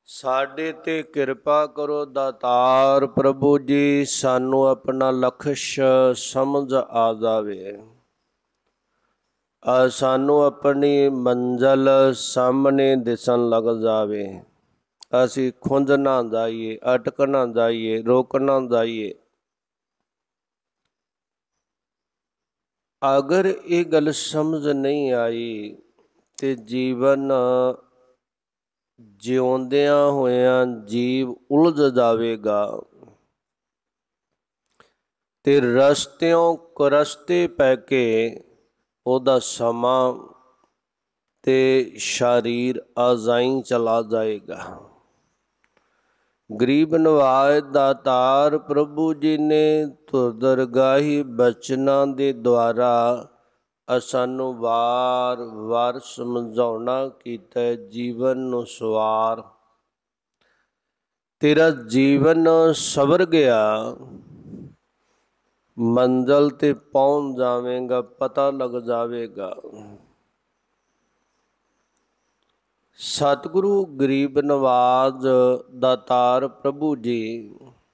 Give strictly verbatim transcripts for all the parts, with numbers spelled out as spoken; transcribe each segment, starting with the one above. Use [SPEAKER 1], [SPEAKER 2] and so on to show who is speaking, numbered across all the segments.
[SPEAKER 1] ਸਾਡੇ ਤੇ ਕਿਰਪਾ ਕਰੋ ਦਾਤਾਰ ਪ੍ਰਭੂ ਜੀ, ਸਾਨੂੰ ਆਪਣਾ ਲਕਸ਼ ਸਮਝ ਆ ਜਾਵੇ। ਆ ਸਾਨੂੰ ਆਪਣੀ ਮੰਜ਼ਲ ਸਾਹਮਣੇ ਦਿਸਣ ਲੱਗ ਜਾਵੇ। ਅਸੀਂ ਖੁੰਝ ਨਾ ਜਾਈਏ, ਅਟਕ ਨਾ ਜਾਈਏ, ਰੁਕ ਨਾ ਜਾਈਏ। ਅਗਰ ਇਹ ਗੱਲ ਸਮਝ ਨਹੀਂ ਆਈ ਤੇ ਜੀਵਨ ਜਿਉਂਦਿਆਂ ਹੋਇਆਂ ਜੀਵ ਉਲਝ ਜਾਵੇਗਾ ਤੇ ਰਸਤਿਓਂ ਕੁਰਸਤੇ ਪੈ ਕੇ ਉਹਦਾ ਸਮਾਂ ਤੇ ਸਰੀਰ ਅਜ਼ਾਈਂ ਚਲਾ ਜਾਏਗਾ। ਗਰੀਬ ਨਵਾਜ ਦਾਤਾਰ ਪ੍ਰਭੂ ਜੀ ਨੇ ਧੁਰਦਰਗਾਹੀ ਬਚਨਾਂ ਦੇ ਦੁਆਰਾ ਸਾਨੂੰ ਵਾਰ ਵਾਰ ਸਮਝਾਉਣਾ ਕੀਤਾ, ਜੀਵਨ ਨੂੰ ਸਵਾਰ। ਤੇਰਾ ਜੀਵਨ ਸਵਰ ਗਿਆ, ਮੰਜ਼ਲ ਤੇ ਪਹੁੰਚ ਜਾਵੇਗਾ, ਪਤਾ ਲੱਗ ਜਾਵੇਗਾ। ਸਤਿਗੁਰੂ ਗਰੀਬ ਨਵਾਜ ਦਾਤਾਰ ਪ੍ਰਭੂ ਜੀ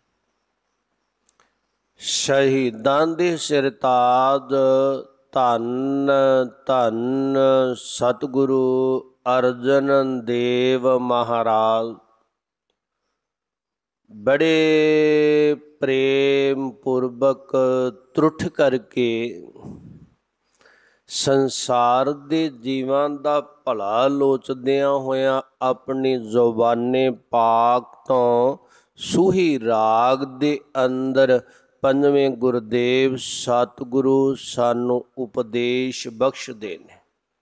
[SPEAKER 1] ਸ਼ਹੀਦਾਂ ਦੇ ਸਿਰਤਾਜ ਧੰਨ ਧੰਨ ਸਤਿਗੁਰੂ ਅਰਜਨ ਦੇਵ ਮਹਾਰਾਜ ਬੜੇ ਪ੍ਰੇਮ ਪੂਰਵਕ ਤਰੁੱਠ ਕਰਕੇ ਸੰਸਾਰ ਦੇ ਜੀਵਾਂ ਦਾ ਭਲਾ ਲੋਚਦਿਆਂ ਹੋਇਆਂ ਆਪਣੀ ਜ਼ੁਬਾਨੇ ਪਾਕ ਤੋਂ ਸੂਹੀ ਰਾਗ ਦੇ ਅੰਦਰ ਪੰਜਵੇਂ ਗੁਰਦੇਵ ਸਤਿਗੁਰੂ ਸਾਨੂੰ ਉਪਦੇਸ਼ ਬਖਸ਼ਦੇ ਨੇ।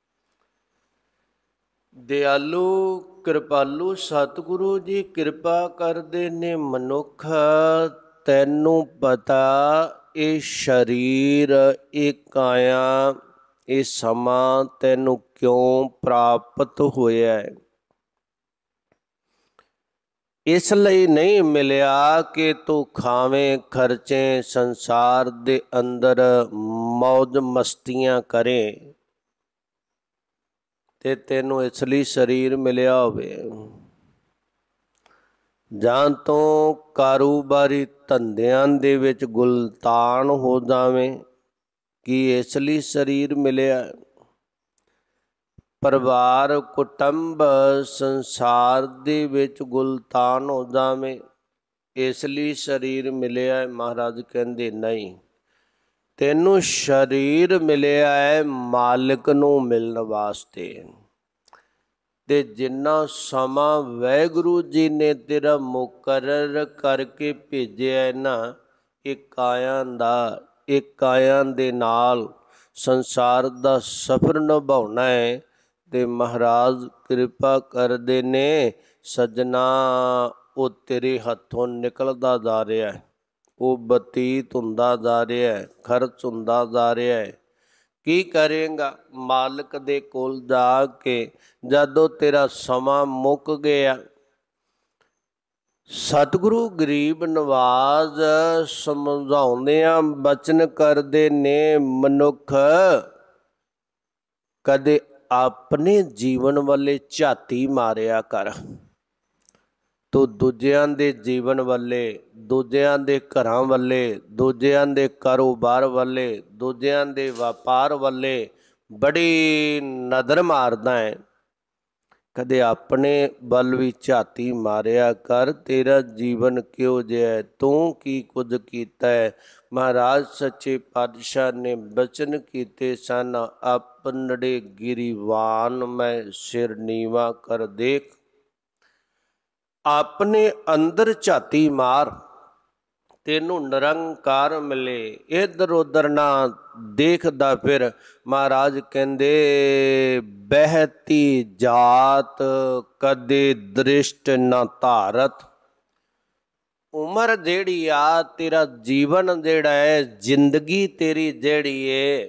[SPEAKER 1] ਦਿਆਲੂ ਕਿਰਪਾਲੂ ਸਤਿਗੁਰੂ ਜੀ ਕਿਰਪਾ ਕਰਦੇ ਨੇ। ਮਨੁੱਖ ਤੈਨੂੰ ਪਤਾ ਇਹ ਸਰੀਰ, ਇਹ ਕਾਇਆ, ਇਹ ਸਮਾਂ ਤੈਨੂੰ ਕਿਉਂ ਪ੍ਰਾਪਤ ਹੋਇਆ ਹੈ? ਇਸ ਲਈ ਨਹੀਂ ਮਿਲਿਆ ਕਿ ਤੂੰ ਖਾਵੇਂ ਖਰਚੇ, ਸੰਸਾਰ ਦੇ ਅੰਦਰ ਮੌਜ ਮਸਤੀਆਂ ਕਰੇ ਤੇ ਤੈਨੂੰ ਇਸ ਲਈ ਸਰੀਰ ਮਿਲਿਆ ਹੋਵੇ। ਜਾਂ ਤੋਂ ਕਾਰੋਬਾਰੀ ਧੰਦਿਆਂ ਦੇ ਵਿੱਚ ਗੁਲਤਾਨ ਹੋ ਜਾਵੇਂ, ਕਿ ਇਸ ਲਈ ਸਰੀਰ ਮਿਲਿਆ। ਪਰਿਵਾਰ ਕੁਟੁੰਬ ਸੰਸਾਰ ਦੇ ਵਿੱਚ ਗੁਲਤਾਨ ਹੋ ਜਾਵੇਂ, ਇਸ ਲਈ ਸਰੀਰ ਮਿਲਿਆ। ਮਹਾਰਾਜ ਕਹਿੰਦੇ ਨਹੀਂ, ਤੈਨੂੰ ਸਰੀਰ ਮਿਲਿਆ ਹੈ ਮਾਲਿਕ ਨੂੰ ਮਿਲਣ ਵਾਸਤੇ। ਤੇ ਜਿੰਨਾ ਸਮਾਂ ਵਾਹਿਗੁਰੂ ਜੀ ਨੇ ਤੇਰਾ ਮੁਕਰਰ ਕਰਕੇ ਭੇਜਿਆ ਨਾ, ਇਹ ਕਾਇਆ ਦਾ, ਇਹ ਕਾਇਆ ਦੇ ਨਾਲ ਸੰਸਾਰ ਦਾ ਸਫ਼ਰ ਨਿਭਾਉਣਾ ਹੈ। ਤੇ ਮਹਾਰਾਜ ਕਿਰਪਾ ਕਰਦੇ ਨੇ ਸੱਜਣਾ, ਉਹ ਤੇਰੇ ਹੱਥੋਂ ਨਿਕਲਦਾ ਜਾ ਰਿਹਾ ਹੈ, ਉਹ ਬਤੀਤ ਹੁੰਦਾ ਜਾ ਰਿਹਾ ਹੈ, ਖਰਚ ਹੁੰਦਾ ਜਾ ਰਿਹਾ ਹੈ। ਕੀ ਕਰੇਗਾ? ਮਾਲਕ ਦੇ ਕੋਲ ਜਾ ਕੇ ਜਦੋਂ ਤੇਰਾ ਸਮਾਂ ਮੁੱਕ ਗਿਆ। ਸਤਿਗੁਰੂ ਗਰੀਬ ਨਵਾਜ ਸਮਝਾਉਂਦਿਆਂ ਬਚਨ ਕਰਦੇ ਨੇ, ਮਨੁੱਖ ਕਦੇ ਆਪਣੇ ਜੀਵਨ ਵੱਲੇ ਝਾਤੀ ਮਾਰਿਆ ਕਰ। ਤੂੰ ਦੂਜਿਆਂ ਦੇ ਜੀਵਨ ਵੱਲੇ, ਦੂਜਿਆਂ ਦੇ ਘਰਾਂ ਵੱਲੇ, ਦੂਜਿਆਂ ਦੇ ਕਾਰੋਬਾਰ ਵੱਲੇ, ਦੂਜਿਆਂ ਦੇ ਵਪਾਰ ਵੱਲੇ ਬੜੀ ਨਜ਼ਰ ਮਾਰਦਾ ਹੈ। ਕਦੇ ਆਪਣੇ ਵੱਲ ਵੀ ਝਾਤੀ ਮਾਰਿਆ ਕਰ। ਤੇਰਾ ਜੀਵਨ ਕਿਹੋ ਜਿਹਾ ਹੈ? ਤੂੰ ਕੀ ਕੁਝ ਕੀਤਾ ਹੈ? ਮਹਾਰਾਜ ਸੱਚੇ ਪਾਤਸ਼ਾਹ ਨੇ ਬਚਨ ਕੀਤੇ ਸਨ, ਆਪਨੜੇ ਗਿਰੀਵਾਨ ਮੈਂ ਸਿਰ ਨੀਵਾ ਕਰ ਦੇਖ। ਆਪਣੇ ਅੰਦਰ ਝਾਤੀ ਮਾਰ, ਤੈਨੂੰ ਨਿਰੰਕਾਰ ਮਿਲੇ। ਇੱਧਰ ਉੱਧਰ ਨਾ ਦੇਖਦਾ ਫਿਰ। ਮਹਾਰਾਜ ਕਹਿੰਦੇ, ਬਹਿਤੀ ਜਾਤ ਕਦੇ ਦ੍ਰਿਸ਼ਟ ਨਾ ਧਾਰਤ। ਉਮਰ ਜਿਹੜੀ ਆ, ਤੇਰਾ ਜੀਵਨ ਜਿਹੜਾ ਹੈ, ਜ਼ਿੰਦਗੀ ਤੇਰੀ ਜਿਹੜੀ ਏ,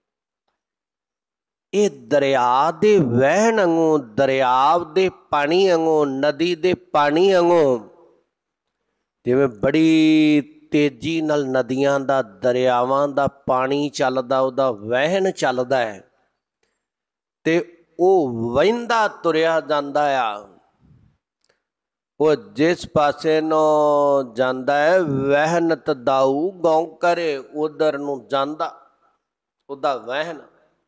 [SPEAKER 1] ਇਹ ਦਰਿਆ ਦੇ ਵਹਿਣ ਵਾਂਗੂ, ਦਰਿਆ ਦੇ ਪਾਣੀ ਵਾਂਗੂ, ਨਦੀ ਦੇ ਪਾਣੀ ਵਾਂਗੂ, ਜਿਵੇਂ ਬੜੀ ਤੇਜ਼ੀ ਨਾਲ ਨਦੀਆਂ ਦਾ, ਦਰਿਆਵਾਂ ਦਾ ਪਾਣੀ ਚੱਲਦਾ, ਉਹਦਾ ਵਹਿਣ ਚੱਲਦਾ ਹੈ ਤੇ ਉਹ ਵਹਿੰਦਾ ਤੁਰਿਆ ਜਾਂਦਾ ਆ। ਉਹ ਜਿਸ ਪਾਸੇ ਨੂੰ ਜਾਂਦਾ ਹੈ ਵਹਿਨਤ ਦਾਊ ਗਉ ਕਰੇ, ਉਧਰ ਨੂੰ ਜਾਂਦਾ ਉਹਦਾ ਵਹਿਨ।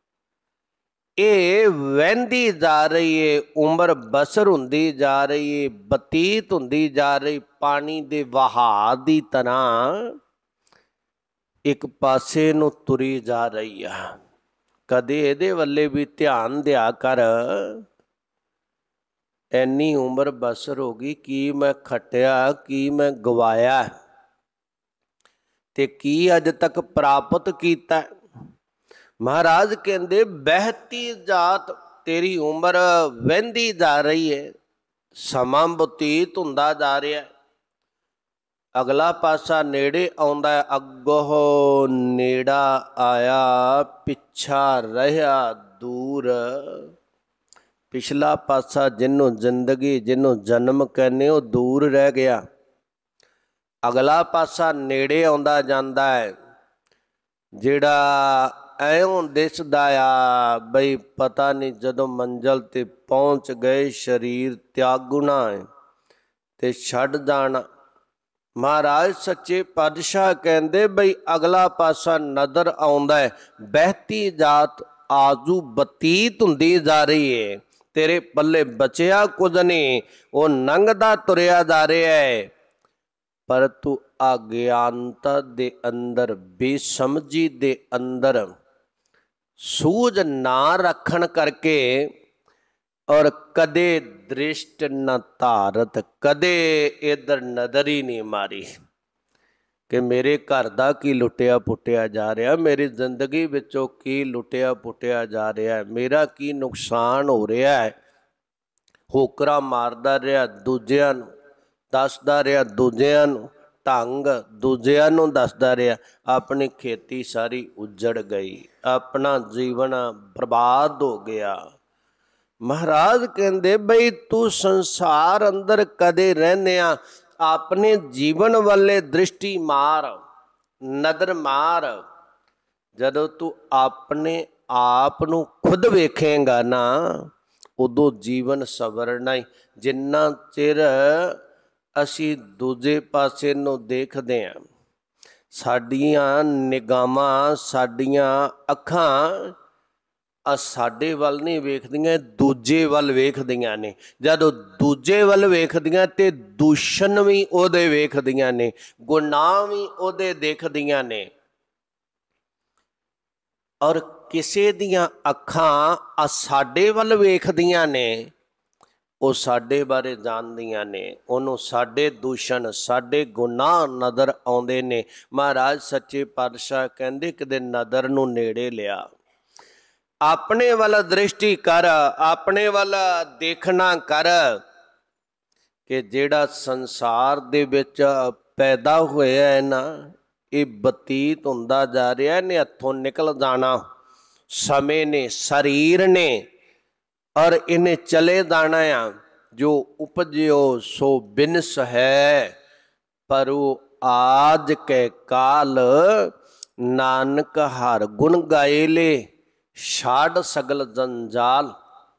[SPEAKER 1] ਇਹ ਵਹਿੰਦੀ ਜਾ ਰਹੀ ਏ, ਉਮਰ ਬਸਰ ਹੁੰਦੀ ਜਾ ਰਹੀ ਏ, ਬਤੀਤ ਹੁੰਦੀ ਜਾ ਰਹੀ ਪਾਣੀ ਦੇ ਵਹਾਅ ਦੀ ਤਰ੍ਹਾਂ ਇੱਕ ਪਾਸੇ ਨੂੰ ਤੁਰੀ ਜਾ ਰਹੀ ਆ। ਕਦੇ ਇਹਦੇ ਵੱਲੇ ਵੀ ਧਿਆਨ ਦਿਆ ਕਰ, ਇੰਨੀ ਉਮਰ ਬਸਰ ਹੋ ਗਈ, ਕੀ ਮੈਂ ਖੱਟਿਆ, ਕੀ ਮੈਂ ਗਵਾਇਆ ਤੇ ਕੀ ਅੱਜ ਤੱਕ ਪ੍ਰਾਪਤ ਕੀਤਾ। ਮਹਾਰਾਜ ਕਹਿੰਦੇ ਬਹਿਤੀ ਜਾਤ, ਤੇਰੀ ਉਮਰ ਵਹਿੰਦੀ ਜਾ ਰਹੀ ਹੈ, ਸਮਾਂ ਬਤੀਤ ਹੁੰਦਾ ਜਾ ਰਿਹਾ। ਅਗਲਾ ਪਾਸਾ ਨੇੜੇ ਆਉਂਦਾ, ਅੱਗੋਂ ਨੇੜਾ ਆਇਆ, ਪਿੱਛਾ ਰਿਹਾ ਦੂਰ। ਪਿਛਲਾ ਪਾਸਾ ਜਿਹਨੂੰ ਜ਼ਿੰਦਗੀ, ਜਿਹਨੂੰ ਜਨਮ ਕਹਿੰਦੇ, ਉਹ ਦੂਰ ਰਹਿ ਗਿਆ। ਅਗਲਾ ਪਾਸਾ ਨੇੜੇ ਆਉਂਦਾ ਜਾਂਦਾ ਹੈ, ਜਿਹੜਾ ਐਉਂ ਦਿਸਦਾ ਆ ਬਈ ਪਤਾ ਨਹੀਂ ਜਦੋਂ ਮੰਜ਼ਲ ਤੇ ਪਹੁੰਚ ਗਏ ਸਰੀਰ ਤਿਆਗਣਾ ਹੈ ਤੇ ਛੱਡ ਜਾਣਾ। ਮਹਾਰਾਜ ਸੱਚੇ ਪਾਤਸ਼ਾਹ ਕਹਿੰਦੇ ਬਈ ਅਗਲਾ ਪਾਸਾ ਨਜ਼ਰ ਆਉਂਦਾ ਹੈ, ਬਹਿਤੀ ਜਾਤ ਆਜੂ ਬਤੀਤ ਹੁੰਦੀ ਜਾ ਰਹੀ ਹੈ, ਤੇਰੇ ਪੱਲੇ ਬਚਿਆ ਕੁਝ ਨਹੀਂ, ਉਹ ਲੰਘਦਾ ਤੁਰਿਆ ਜਾ ਰਿਹਾ ਹੈ। ਪਰ ਤੂੰ ਅਗਿਆਨਤਾ ਦੇ ਅੰਦਰ, ਬੇਸਮਝੀ ਦੇ ਅੰਦਰ ਸੂਝ ਨਾ ਰੱਖਣ ਕਰਕੇ ਔਰ ਕਦੇ ਦ੍ਰਿਸ਼ਟ ਨਾ ਧਾਰਤ, ਕਦੇ ਇਧਰ ਨਜ਼ਰ ਹੀ ਨਹੀਂ ਮਾਰੀ ਕਿ ਮੇਰੇ ਘਰ ਦਾ ਕੀ ਲੁੱਟਿਆ ਪੁੱਟਿਆ ਜਾ ਰਿਹਾ, ਮੇਰੀ ਜ਼ਿੰਦਗੀ ਵਿੱਚੋਂ ਕੀ ਲੁੱਟਿਆ ਪੁੱਟਿਆ ਜਾ ਰਿਹਾ ਹੈ, ਮੇਰਾ ਕੀ ਨੁਕਸਾਨ ਹੋ ਰਿਹਾ ਹੈ। ਹੋਕਰਾ ਮਾਰਦਾ ਰਿਹਾ, ਦੂਜਿਆਂ ਨੂੰ ਦੱਸਦਾ ਰਿਹਾ, ਦੂਜਿਆਂ ਨੂੰ ਢੰਗ ਦੂਜਿਆਂ ਨੂੰ ਦੱਸਦਾ ਰਿਹਾ, ਆਪਣੀ ਖੇਤੀ ਸਾਰੀ ਉੱਜੜ ਗਈ, ਆਪਣਾ ਜੀਵਨ ਬਰਬਾਦ ਹੋ ਗਿਆ। ਮਹਾਰਾਜ ਕਹਿੰਦੇ ਬਈ ਤੂੰ ਸੰਸਾਰ ਅੰਦਰ ਕਦੇ ਰਹਿੰਦਿਆਂ ਆਪਣੇ ਜੀਵਨ ਵੱਲੇ ਦ੍ਰਿਸ਼ਟੀ ਮਾਰ, ਨਜ਼ਰ ਮਾਰ। ਜਦੋਂ ਤੂੰ ਆਪਣੇ ਆਪ ਨੂੰ ਖੁਦ ਵੇਖੇਂਗਾ ਨਾ, ਉਦੋਂ ਜੀਵਨ ਸਵਰਨਾ ਹੀ। ਜਿੰਨਾ ਚਿਰ ਅਸੀਂ ਦੂਜੇ ਪਾਸੇ ਨੂੰ ਦੇਖਦੇ ਹਾਂ, ਸਾਡੀਆਂ ਨਿਗਾਹਾਂ, ਸਾਡੀਆਂ ਅੱਖਾਂ ਆ ਸਾਡੇ ਵੱਲ ਨਹੀਂ ਵੇਖਦੀਆਂ, ਦੂਜੇ ਵੱਲ ਵੇਖਦੀਆਂ ਨੇ। ਜਦੋਂ ਦੂਜੇ ਵੱਲ ਵੇਖਦੀਆਂ ਤੇ ਦੂਸ਼ਣ ਵੀ ਉਹਦੇ ਵੇਖਦੀਆਂ ਨੇ, ਗੁਨਾਹ ਵੀ ਉਹਦੇ ਦੇਖਦੀਆਂ ਨੇ। ਔਰ ਕਿਸੇ ਦੀਆਂ ਅੱਖਾਂ ਆ ਸਾਡੇ ਵੱਲ ਵੇਖਦੀਆਂ ਨੇ, ਉਹ ਸਾਡੇ ਬਾਰੇ ਜਾਣਦੀਆਂ ਨੇ, ਉਹਨੂੰ ਸਾਡੇ ਦੂਸ਼ਣ, ਸਾਡੇ ਗੁਨਾਹ ਨਜ਼ਰ ਆਉਂਦੇ ਨੇ। ਮਹਾਰਾਜ ਸੱਚੇ ਪਾਤਸ਼ਾਹ ਕਹਿੰਦੇ ਕਿਤੇ ਨਜ਼ਰ ਨੂੰ ਨੇੜੇ ਲਿਆ, ਆਪਣੇ ਵੱਲ ਦ੍ਰਿਸ਼ਟੀ ਕਰ, ਆਪਣੇ ਵੱਲ ਦੇਖਣਾ ਕਰ ਕਿ ਜਿਹੜਾ ਸੰਸਾਰ ਦੇ ਵਿੱਚ ਪੈਦਾ ਹੋਇਆ ਹੈ ਨਾ, ਇਹ ਬਤੀਤ ਹੁੰਦਾ ਜਾ ਰਿਹਾ, ਇਹਨੇ ਹੱਥੋਂ ਨਿਕਲ ਜਾਣਾ, ਸਮੇਂ ਨੇ, ਸਰੀਰ ਨੇ, ਔਰ ਇਹਨੇ ਚਲੇ ਜਾਣਾ ਆ। ਜੋ ਉਪਜਿਓ ਸੋ ਬਿਨਸ ਹੈ, ਪਰ ਉਹ ਆਜ ਕੇ ਕਾਲ, ਨਾਨਕ ਹਰ ਗੁਣ ਗਾਏ ਲੈ, ਛਾੜ ਸਗਲ ਜੰਜਾਲ।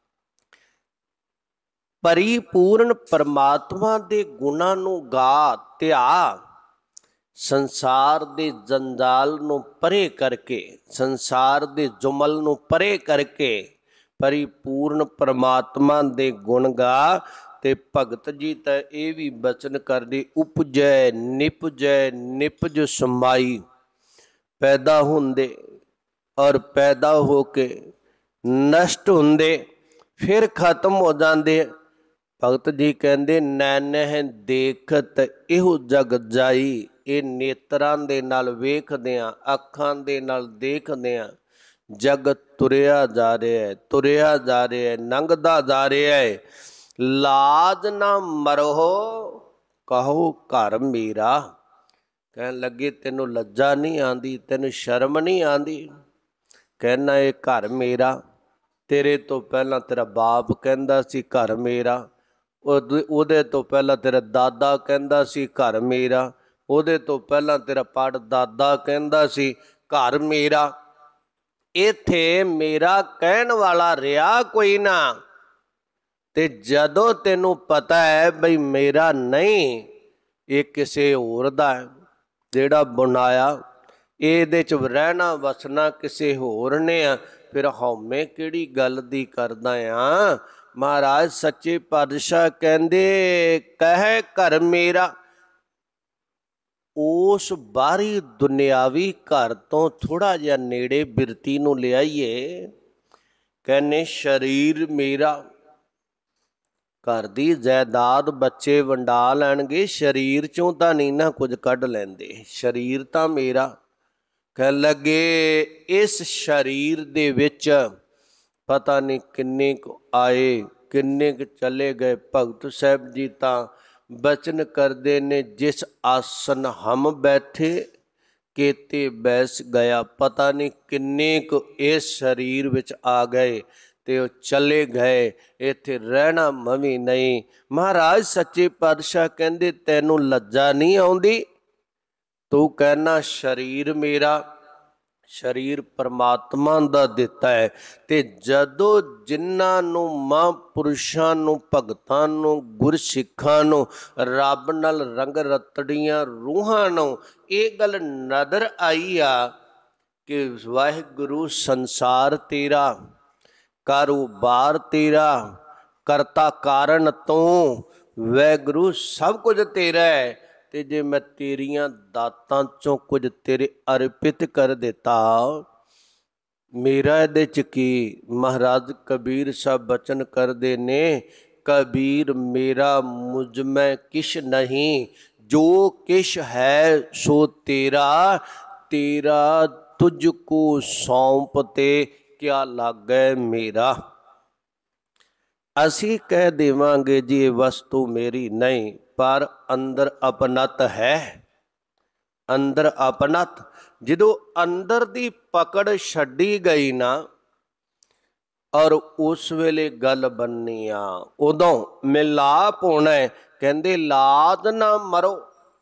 [SPEAKER 1] ਪਰਿਪੂਰਨ ਪਰਮਾਤਮਾ ਦੇ ਗੁਣਾਂ ਨੂੰ ਗਾ, ਧਿਆ, ਸੰਸਾਰ ਦੇ ਜੰਜਾਲ ਨੂੰ ਪਰੇ ਕਰਕੇ, ਸੰਸਾਰ ਦੇ ਜੁਮਲ ਨੂੰ ਪਰੇ ਕਰਕੇ ਪਰਿਪੂਰਨ ਪਰਮਾਤਮਾ ਦੇ ਗੁਣ ਗਾ। ਤੇ ਭਗਤ ਜੀ ਤਾਂ ਇਹ ਵੀ ਬਚਨ ਕਰਦੇ, ਉਪਜੈ ਨਿਪਜੈ ਨਿਪਜ ਸਮਾਈ। ਪੈਦਾ ਹੁੰਦੇ ਔਰ ਪੈਦਾ ਹੋ ਕੇ ਨਸ਼ਟ ਹੁੰਦੇ, ਫਿਰ ਖਤਮ ਹੋ ਜਾਂਦੇ। ਭਗਤ ਜੀ ਕਹਿੰਦੇ ਨੈਣਹਿ ਦੇਖਤ ਇਹੋ ਜਗ ਜਾਈ। ਇਹ ਨੇਤਰਾਂ ਦੇ ਨਾਲ ਵੇਖਦਿਆਂ, ਅੱਖਾਂ ਦੇ ਨਾਲ ਦੇਖਦਿਆਂ ਜਗ ਤੁਰਿਆ ਜਾ ਰਿਹਾ ਹੈ, ਤੁਰਿਆ ਜਾ ਰਿਹਾ ਹੈ, ਲੰਘਦਾ ਜਾ ਰਿਹਾ ਹੈ। ਲਾਜ ਨਾ ਮਰੋ ਕਹੋ ਘਰ ਮੇਰਾ। ਕਹਿਣ ਲੱਗੇ ਤੈਨੂੰ ਲੱਜਾ ਨਹੀਂ ਆਉਂਦੀ, ਤੈਨੂੰ ਸ਼ਰਮ ਨਹੀਂ ਆਉਂਦੀ, ਕਹਿਣਾ ਇਹ ਘਰ ਮੇਰਾ। ਤੇਰੇ ਤੋਂ ਪਹਿਲਾਂ ਤੇਰਾ ਬਾਪ ਕਹਿੰਦਾ ਸੀ ਘਰ ਮੇਰਾ, ਉਹਦੇ ਤੋਂ ਪਹਿਲਾਂ ਤੇਰਾ ਦਾਦਾ ਕਹਿੰਦਾ ਸੀ ਘਰ ਮੇਰਾ, ਉਹਦੇ ਤੋਂ ਪਹਿਲਾਂ ਤੇਰਾ ਪੜ ਦਾਦਾ ਕਹਿੰਦਾ ਸੀ ਘਰ ਮੇਰਾ। ਇੱਥੇ ਮੇਰਾ ਕਹਿਣ ਵਾਲਾ ਰਿਹਾ ਕੋਈ ਨਾ, ਤੇ ਜਦੋਂ ਤੈਨੂੰ ਪਤਾ ਹੈ ਬਈ ਮੇਰਾ ਨਹੀਂ, ਇਹ ਕਿਸੇ ਹੋਰ ਦਾ ਹੈ, ਜਿਹੜਾ ਬਣਾਇਆ ਇਹਦੇ 'ਚ ਰਹਿਣਾ ਵਸਣਾ ਕਿਸੇ ਹੋਰ ਨੇ ਆ, ਫਿਰ ਹਉਮੈ ਕਿਹੜੀ ਗੱਲ ਦੀ ਕਰਦਾ ਆ। ਮਹਾਰਾਜ ਸੱਚੇ ਪਾਤਸ਼ਾਹ ਕਹਿੰਦੇ ਕਹਿ ਘਰ ਮੇਰਾ, ਉਸ ਬਾਹਰੀ ਦੁਨਿਆਵੀ ਘਰ ਤੋਂ ਥੋੜ੍ਹਾ ਜਿਹਾ ਨੇੜੇ ਬਿਰਤੀ ਨੂੰ ਲਿਆਈਏ। ਕਹਿੰਦੇ ਸਰੀਰ ਮੇਰਾ, ਘਰ ਦੀ ਜਾਇਦਾਦ ਬੱਚੇ ਵੰਡਾ ਲੈਣਗੇ, ਸਰੀਰ ਚੋਂ ਤਾਂ ਨਹੀਂ ਨਾ ਕੁਝ ਕੱਢ ਲੈਂਦੇ, ਸਰੀਰ ਤਾਂ ਮੇਰਾ। ਕਹਿਣ ਲੱਗੇ ਇਸ ਸਰੀਰ ਦੇ ਵਿੱਚ ਪਤਾ ਨਹੀਂ ਕਿੰਨੇ ਕੁ ਆਏ ਕਿੰਨੇ ਕੁ ਚਲੇ ਗਏ। ਭਗਤ ਸਾਹਿਬ ਜੀ ਤਾਂ ਬਚਨ ਕਰਦੇ ਨੇ, ਜਿਸ ਆਸਨ ਹਮ ਬੈਠੇ ਕੇਤੇ ਬੈਸ ਗਿਆ। ਪਤਾ ਨਹੀਂ ਕਿੰਨੇ ਕੁ ਇਸ ਸਰੀਰ ਵਿੱਚ ਆ ਗਏ ਤੇ ਉਹ ਚਲੇ ਗਏ, ਇੱਥੇ ਰਹਿਣਾ ਮਵੀ ਨਹੀਂ। ਮਹਾਰਾਜ ਸੱਚੇ ਪਾਤਸ਼ਾਹ ਕਹਿੰਦੇ ਤੈਨੂੰ ਲੱਜਾ ਨਹੀਂ ਆਉਂਦੀ, ਤੂੰ ਕਹਿਣਾ ਸਰੀਰ ਮੇਰਾ। ਸਰੀਰ ਪਰਮਾਤਮਾ ਦਾ ਦਿੱਤਾ ਹੈ, ਤੇ ਜਦੋਂ ਜਿਨ੍ਹਾਂ ਨੂੰ ਮਹਾਂਪੁਰਸ਼ਾਂ ਨੂੰ ਭਗਤਾਂ ਨੂੰ ਗੁਰਸਿੱਖਾਂ ਨੂੰ ਰੱਬ ਨਾਲ ਰੰਗ ਰਤੜੀਆਂ ਰੂਹਾਂ ਨੂੰ ਇਹ ਗੱਲ ਨਜ਼ਰ ਆਈ ਆ ਕਿ ਵਾਹਿਗੁਰੂ ਸੰਸਾਰ ਤੇਰਾ, ਕਾਰੋਬਾਰ ਤੇਰਾ, ਕਰਤਾ ਕਾਰਨ ਤੂੰ, ਵਾਹਿਗੁਰੂ ਸਭ ਕੁਝ ਤੇਰਾ ਹੈ, ਤੇ ਜੇ ਮੈਂ ਤੇਰੀਆਂ ਦਾਤਾਂ ਚੋਂ ਕੁਝ ਤੇਰੇ ਅਰਪਿਤ ਕਰ ਦਿੱਤਾ, ਮੇਰਾ ਇਹਦੇ 'ਚ ਕੀ। ਮਹਾਰਾਜ ਕਬੀਰ ਸਾਹਿਬ ਬਚਨ ਕਰਦੇ ਨੇ, ਕਬੀਰ ਮੇਰਾ ਮੁਝ ਮੈਂ ਕਿਛ ਨਹੀਂ, ਜੋ ਕਿਛ ਹੈ ਸੋ ਤੇਰਾ, ਤੇਰਾ ਤੁਝ ਕੋ ਸੌਂਪ ਤੇ ਕਿਆ ਲਾਗੈ ਮੇਰਾ। ਅਸੀਂ ਕਹਿ ਦੇਵਾਂਗੇ ਜੀ ਇਹ ਵਸਤੂ ਮੇਰੀ ਨਹੀਂ, ਪਰ ਅੰਦਰ ਅਪਨਤ ਹੈ, ਅੰਦਰ ਅਪਨਤ। ਜਦੋਂ ਅੰਦਰ ਦੀ ਪਕੜ ਛੱਡੀ ਗਈ ਨਾ, ਔਰ ਉਸ ਵੇਲੇ ਗੱਲ ਬਣਨੀ ਆ, ਉਦੋਂ ਮਿਲਾਪ ਹੋਣਾ। ਕਹਿੰਦੇ ਲਾਦ ਨਾ ਮਰੋ,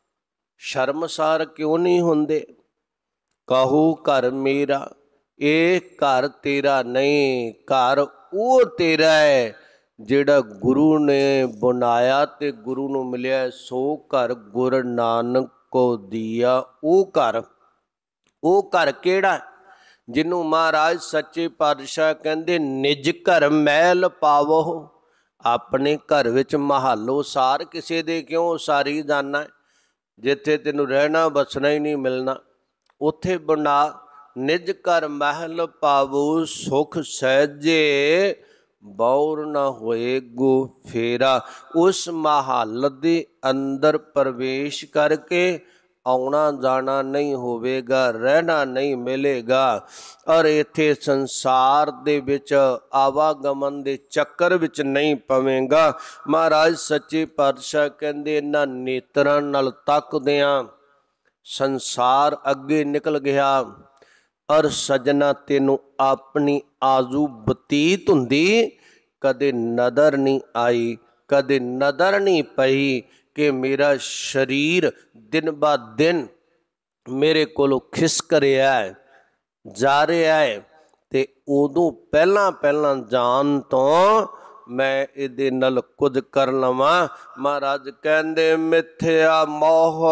[SPEAKER 1] ਸ਼ਰਮਸਾਰ ਕਿਉਂ ਨਹੀਂ ਹੁੰਦੇ। ਕਹੋ ਘਰ ਮੇਰਾ, ਇਹ ਘਰ ਤੇਰਾ ਨਹੀਂ, ਘਰ ਉਹ ਤੇਰਾ ਹੈ ਜਿਹੜਾ ਗੁਰੂ ਨੇ ਬਣਾਇਆ ਤੇ ਗੁਰੂ ਨੂੰ ਮਿਲਿਆ। ਸੋ ਘਰ ਗੁਰ ਨਾਨਕ ਕੋ ਦੀਆ, ਉਹ ਘਰ, ਉਹ ਘਰ ਕਿਹੜਾ ਜਿਹਨੂੰ ਮਹਾਰਾਜ ਸੱਚੇ ਪਾਤਸ਼ਾਹ ਕਹਿੰਦੇ ਨਿਜ ਘਰ ਮਹਿਲ ਪਾਵੋ। ਆਪਣੇ ਘਰ ਵਿੱਚ ਮਹਾਲੋ ਸਾਰ, ਕਿਸੇ ਦੇ ਕਿਉਂ ਸਾਰੀ ਜਾਣਾ। ਜਿੱਥੇ ਤੈਨੂੰ ਰਹਿਣਾ ਬਸਣਾ ਹੀ ਨਹੀਂ ਮਿਲਣਾ, ਉੱਥੇ ਬਣਾ। ਨਿਜ ਘਰ ਮਹਿਲ ਪਾਵੋ, ਸੁਖ ਸਹਿਜੇ ਬੌਰ ਨਾ ਹੋਏ ਗੋ ਫੇਰਾ। ਉਸ ਮਹੱਲ ਦੇ ਅੰਦਰ ਪ੍ਰਵੇਸ਼ ਕਰਕੇ ਆਉਣਾ ਜਾਣਾ ਨਹੀਂ ਹੋਵੇਗਾ, ਰਹਿਣਾ ਨਹੀਂ ਮਿਲੇਗਾ। ਔਰ ਇੱਥੇ ਸੰਸਾਰ ਦੇ ਵਿੱਚ ਆਵਾਗਮਨ ਦੇ ਚੱਕਰ ਵਿੱਚ ਨਹੀਂ ਪਵੇਗਾ। ਮਹਾਰਾਜ ਸੱਚੇ ਪਾਤਸ਼ਾਹ ਕਹਿੰਦੇ ਇਹਨਾਂ ਨੇਤਰਾਂ ਨਾਲ ਤੱਕਦਿਆਂ ਸੰਸਾਰ ਅੱਗੇ ਨਿਕਲ ਗਿਆ। ਔਰ ਸਜਣਾ ਤੈਨੂੰ ਆਪਣੀ ਆਜੂ ਬਤੀਤ ਹੁੰਦੀ, ਕਦੇ ਨਜ਼ਰ ਨਹੀਂ ਆਈ, ਕਦੇ ਨਜ਼ਰ ਨਹੀਂ ਪਈ ਕਿ ਮੇਰਾ ਸਰੀਰ ਦਿਨ ਬਾ ਦਿਨ ਮੇਰੇ ਕੋਲੋਂ ਖਿਸਕ ਰਿਹਾ ਹੈ, ਜਾ ਰਿਹਾ ਹੈ। ਤੇ ਉਦੋਂ ਪਹਿਲਾਂ ਪਹਿਲਾਂ ਜਾਣ ਤੋਂ ਮੈਂ ਇਹਦੇ ਨਾਲ ਕੁਝ ਕਰ ਲਵਾਂ। ਮਹਾਰਾਜ ਕਹਿੰਦੇ ਮਿਥਿਆ ਮੋਹ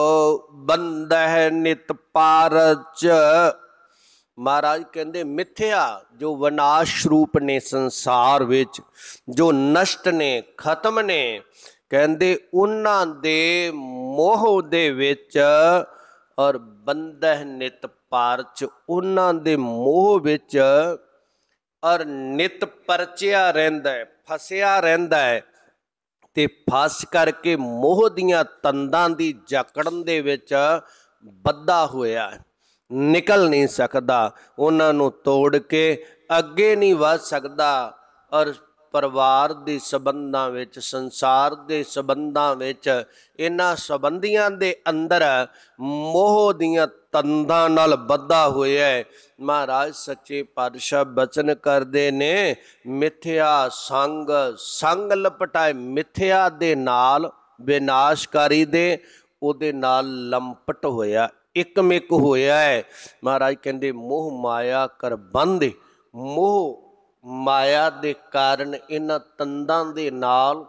[SPEAKER 1] ਬੰਧੈ ਨਿਤ ਪਾਰਚ। ਮਹਾਰਾਜ ਕਹਿੰਦੇ ਮਿਥਿਆ ਜੋ ਵਿਨਾਸ਼ ਰੂਪ ਨੇ ਸੰਸਾਰ ਵਿੱਚ, ਜੋ ਨਸ਼ਟ ਨੇ, ਖਤਮ ਨੇ, ਕਹਿੰਦੇ ਉਹਨਾਂ ਦੇ ਮੋਹ ਦੇ ਵਿੱਚ, ਔਰ ਬੰਧੈ ਨਿਤ ਪਾਰਚ, ਉਹਨਾਂ ਦੇ ਮੋਹ ਵਿੱਚ ਔਰ ਨਿਤ ਪਰਚਿਆ ਰਹਿੰਦਾ ਹੈ, ਫਸਿਆ ਰਹਿੰਦਾ ਹੈ। ਤੇ ਫਸ ਕਰਕੇ ਮੋਹ ਦੀਆਂ ਤੰਦਾਂ ਦੀ ਜਕੜਨ ਦੇ ਵਿੱਚ ਬੱਧਾ ਹੋਇਆ, ਨਿਕਲ ਨਹੀਂ ਸਕਦਾ। ਉਹਨਾਂ ਨੂੰ ਤੋੜ ਕੇ ਅੱਗੇ ਨਹੀਂ ਵੱਧ ਸਕਦਾ। ਔਰ ਪਰਿਵਾਰ ਦੇ ਸੰਬੰਧਾਂ ਵਿੱਚ, ਸੰਸਾਰ ਦੇ ਸੰਬੰਧਾਂ ਵਿੱਚ, ਇਹਨਾਂ ਸੰਬੰਧੀਆਂ ਦੇ ਅੰਦਰ ਮੋਹ ਦੀਆਂ ਤੰਦਾਂ ਨਾਲ ਬੱਧਾ ਹੋਇਆ ਹੈ। ਮਹਾਰਾਜ ਸੱਚੇ ਪਾਤਸ਼ਾਹ ਬਚਨ ਕਰਦੇ ਨੇ ਮਿਥਿਆ ਸੰਗ, ਸੰਗ ਲਪਟਾਏ ਮਿਥਿਆ ਦੇ ਨਾਲ, ਵਿਨਾਸ਼ਕਾਰੀ ਦੇ, ਉਹਦੇ ਨਾਲ ਲੰਪਟ ਹੋਇਆ, ਇਕਮਿਕ ਹੋਇਆ ਹੈ। ਮਹਾਰਾਜ ਕਹਿੰਦੇ ਮੋਹ ਮਾਇਆ ਕਰ ਬੰਧੇ, ਮੋਹ ਮਾਇਆ ਦੇ ਕਾਰਨ ਇਹਨਾਂ ਤੰਦਾਂ ਦੇ ਨਾਲ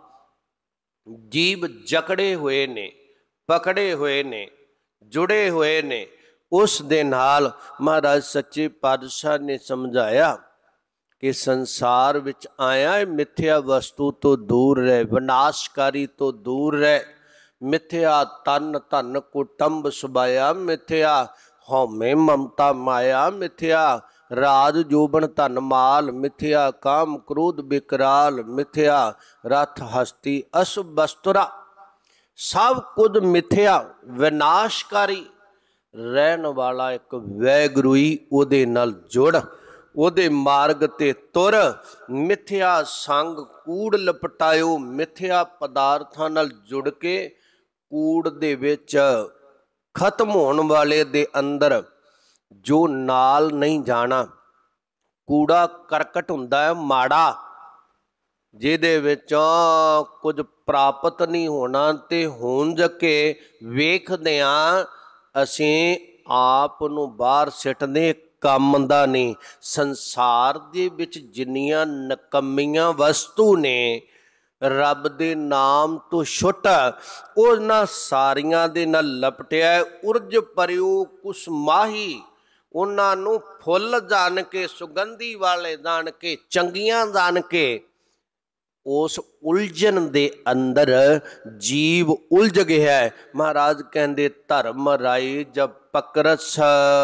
[SPEAKER 1] ਜੀਵ ਜਕੜੇ ਹੋਏ ਨੇ, ਪਕੜੇ ਹੋਏ ਨੇ, ਜੁੜੇ ਹੋਏ ਨੇ। ਉਸ ਦੇ ਨਾਲ ਮਹਾਰਾਜ ਸੱਚੇ ਪਾਤਸ਼ਾਹ ਨੇ ਸਮਝਾਇਆ ਕਿ ਸੰਸਾਰ ਵਿੱਚ ਆਇਆ ਮਿੱਥਿਆ ਵਸਤੂ ਤੋਂ ਦੂਰ ਰਹਿ, ਵਿਨਾਸ਼ਕਾਰੀ ਤੋਂ ਦੂਰ ਰਹਿ। ਮਿੱਥਿਆ ਤਨ ਧਨ ਕੁਟੰਬ ਸੁਭਾਇਆ, ਮਿੱਥਿਆ ਹਉਮੈ ਮਮਤਾ ਮਾਇਆ, ਮਿੱਥਿਆ ਰਾਜ ਜੋਬਨ ਧਨ ਮਾਲ, ਮਿੱਥਿਆ ਕਾਮ ਕ੍ਰੋਧ ਬਿਕਰਾਲ, ਮਿੱਥਿਆ ਰਥ ਹਸਤੀ ਅਸੁਭ ਵਸਤੁਰਾ। ਸਭ ਕੁਝ ਮਿੱਥਿਆ, ਵਿਨਾਸ਼ਕਾਰੀ। ਰਹਿਣ ਵਾਲਾ ਇੱਕ ਵਾਹਿਗੁਰੂ ਹੀ, ਉਹਦੇ ਨਾਲ ਜੁੜ, ਉਹਦੇ ਮਾਰਗ ਤੇ ਤੁਰ। ਮਿੱਥਿਆ ਸੰਗ ਕੂੜ ਲਪਟਾਇਓ, ਮਿੱਥਿਆ ਪਦਾਰਥਾਂ ਨਾਲ ਜੁੜ ਕੇ ਕੂੜ ਦੇ ਵਿੱਚ ਖਤਮ ਹੋਣ ਵਾਲੇ ਦੇ ਅੰਦਰ ਜੋ ਨਾਲ ਨਹੀਂ ਜਾਣਾ। ਕੂੜਾ ਕਰਕਟ ਹੁੰਦਾ ਹੈ ਮਾੜਾ, ਜਿਹਦੇ ਵਿੱਚੋਂ ਕੁਝ ਪ੍ਰਾਪਤ ਨਹੀਂ ਹੋਣਾ, ਤੇ ਹੁੰਝ ਕੇ ਵੇਖਦਿਆਂ ਅਸੀਂ ਆਪ ਨੂੰ ਬਾਹਰ ਸਿੱਟਦੇ, ਕੰਮ ਦਾ ਨਹੀਂ। ਸੰਸਾਰ ਦੇ ਵਿੱਚ ਜਿੰਨੀਆਂ ਨਕੰਮੀਆਂ ਵਸਤੂ ਨੇ, ਰੱਬ ਦੇ ਨਾਮ ਤੋਂ ਛੁੱਟ ਉਹਨਾਂ ਸਾਰੀਆਂ ਦੇ ਨਾਲ ਲਪਟਿਆ। ਉਰਜ ਪਰਿਓ ਕੁਸ ਮਾਹੀ, ਉਹਨਾਂ ਨੂੰ ਫੁੱਲ ਜਾਣ ਕੇ, ਸੁਗੰਧੀ ਵਾਲੇ ਜਾਣ ਕੇ, ਚੰਗੀਆਂ ਜਾਣ ਕੇ, ਉਸ ਉਲਝਣ ਦੇ ਅੰਦਰ ਜੀਵ ਉਲਝ ਗਿਆ। ਮਹਾਰਾਜ ਕਹਿੰਦੇ ਧਰਮ ਰਾਈ ਜਬ ਪਕਰਸ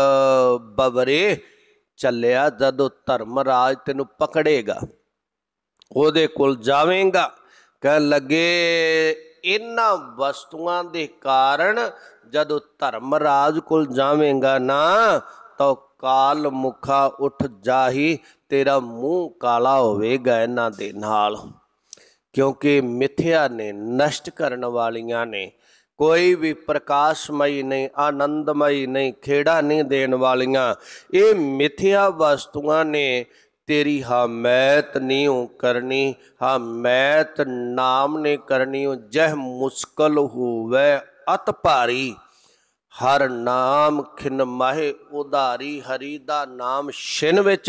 [SPEAKER 1] ਬਵਰੇ, ਚੱਲਿਆ ਜਦੋਂ ਧਰਮ ਰਾਜ ਤੈਨੂੰ ਪਕੜੇਗਾ, ਉਹਦੇ ਕੋਲ ਜਾਵੇਂਗਾ। ਕਹਿਣ ਲੱਗੇ ਇਹਨਾਂ ਵਸਤੂਆਂ ਦੇ ਕਾਰਨ ਜਦੋਂ ਧਰਮ ਰਾਜ ਕੋਲ ਜਾਵੇਂਗਾ ਨਾ, ਤਾਂ ਕਾਲ ਮੁਖਾ ਉੱਠ ਜਾਹੀ, ਤੇਰਾ ਮੂੰਹ ਕਾਲਾ ਹੋਵੇਗਾ ਇਹਨਾਂ ਦੇ ਨਾਲ। ਕਿਉਂਕਿ ਮਿੱਥਿਆ ਨੇ, ਨਸ਼ਟ ਕਰਨ ਵਾਲੀਆਂ ਨੇ, ਕੋਈ ਵੀ ਪ੍ਰਕਾਸ਼ਮਈ ਨਹੀਂ, ਆਨੰਦਮਈ ਨਹੀਂ, ਖੇੜਾ ਨਹੀਂ ਦੇਣ ਵਾਲੀਆਂ। ਇਹ ਮਿੱਥਿਆ ਵਸਤੂਆਂ ਨੇ तेरी हमैत नीओ करनी, हमैत नाम ने करनी। जह मुश्किल होवे अत भारी, हर नाम खिन माहे उधारी। हरि दा नाम छिन विच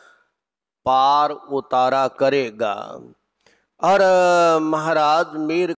[SPEAKER 1] पार उतारा करेगा। और महाराज मेर